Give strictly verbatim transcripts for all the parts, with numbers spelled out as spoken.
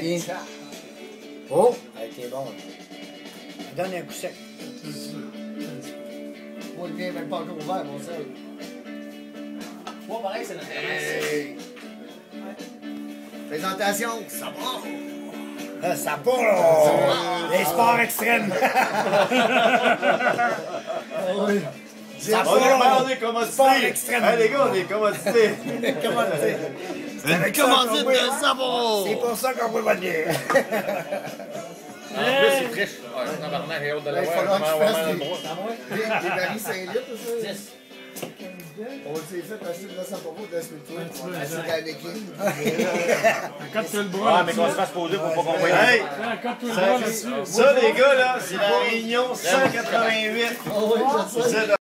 qui? Oh! Elle était bonne. Donne un coup sec. Moi, le mien même pas encore ouvert, mon sel. Moi, pareil, c'est notre Hey. Présentation, ça va! Ah, ça part, là! Les sports extrêmes! Oui. Ça On part, est, là! on est commodité. Sport extrême! Hey, les gars, on est commodité. Commandité! Une commandite de savon! C'est pour ça qu'on peut pas dire! En plus, c'est triche. Ouais, tabarnak, j'ai hâte de Il l'avoir. faudra que je Comment fasse avoir des- le bras. Des des barils cinq litres, ça? dix. On s'est fait acheter de la Saint-Paul de la sculpture. Ouais, On a acheté ouais. de la Viking. Accote-toi le bras. Ah, mais qu'on se fasse poser pour pas qu'on voie. Hey! Accote-toi le bras là-dessus. Ça, les gars, là, c'est la réunion cent quatre-vingt-huit. Oh oui, je sais. C'est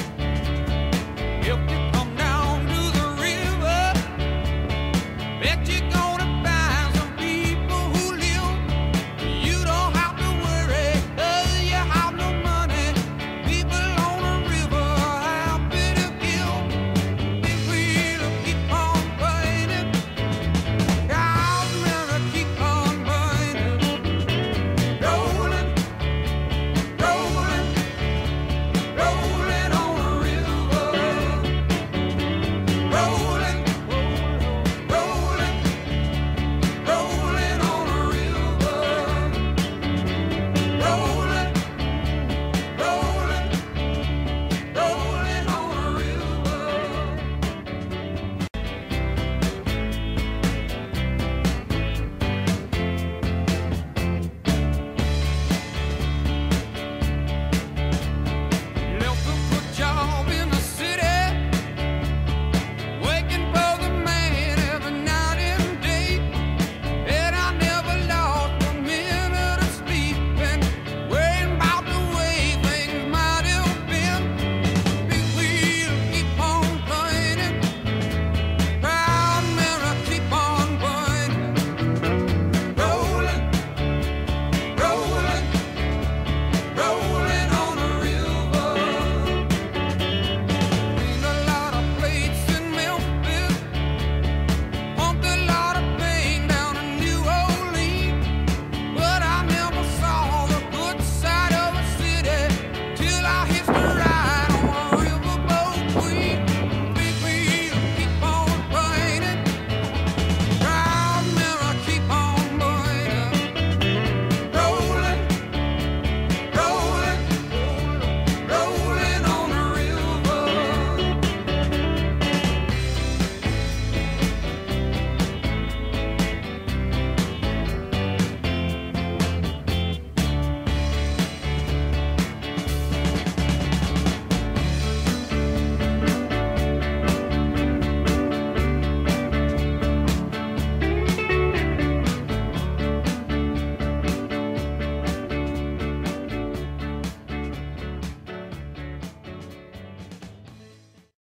If you come down to the river, bet you